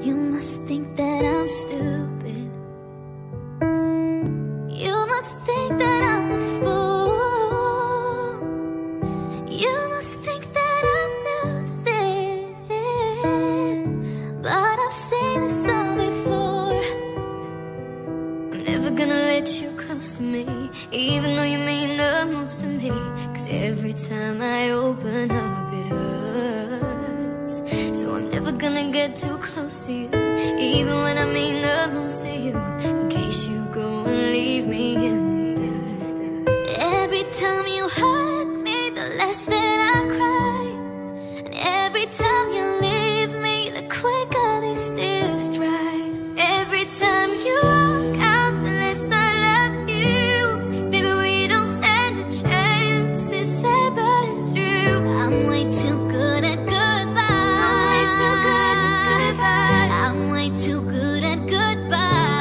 You must think that I'm stupid. You must think that I'm a fool. You must think that I'm new to this, but I've seen this all before. I'm never gonna let you close to me, even though you mean the most to me. Cause every time I open up it hurts. So I'm never gonna get too close to you, even when I mean the most to you, in case you go and leave me in the dirt. Every time you hurt me, the less that I cry. And every time you leave me, the quicker these tears dry. Every time you walk out, the less I love you. Baby, we don't stand a chance. It's sad, but it's true. I'm way too good at goodbye. I'm way too good at goodbye.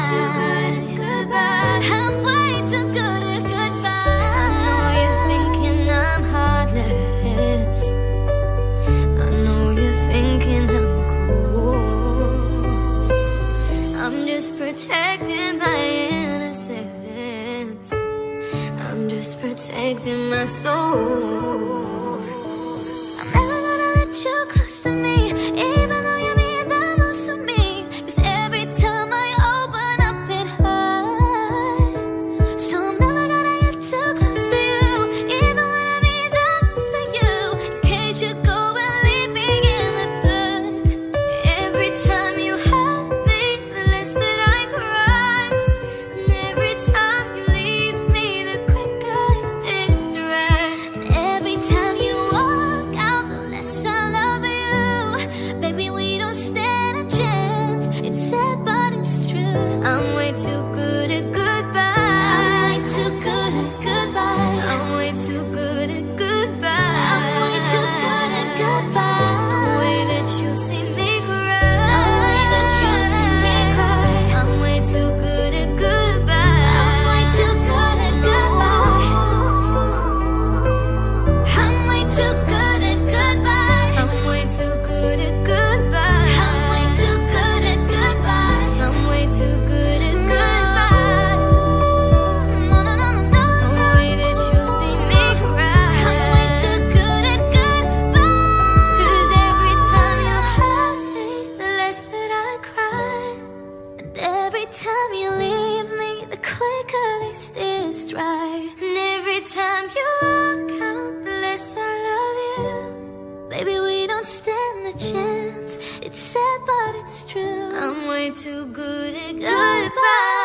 I'm way too good at goodbye. I know you're thinking I'm heartless. I know you're thinking I'm cold. I'm just protecting my innocence. I'm just protecting my soul. I'm never gonna let you close to me, even though you mean the most to me. Cause every time I open up it hurts. So I'm never gonna get too close to you, even when I mean the most to you, in case you go and leave me in the dirt. Every time you hurt me, the less that I cry. And every time you leave me, the quicker these tears dry. And every time you walk out, the less I love you. Baby, we don't stand a chance. It's sad, but it's true. I'm way too good at goodbye. I'm way too good at goodbye. I'm way too good at goodbye. I'm way too good at goodbye. The way that you see me cry. The way that you see me cry. I'm way too good at goodbye. I'm way too good at goodbye. I'm way too good at goodbye. I'm way too good at goodbye. I'm way too good at goodbye. I'm way too good at goodbye. No, no, no, no, no. The way that you see me cry. I'm way too good at goodbye. Cause every time you hurt me, the less that I cry. And every time you leave me, the quicker these tears dry. And every time you walk out, the less I love you. Baby, we don't stand a chance. It's sad, but it's true. I'm way too good at goodbye.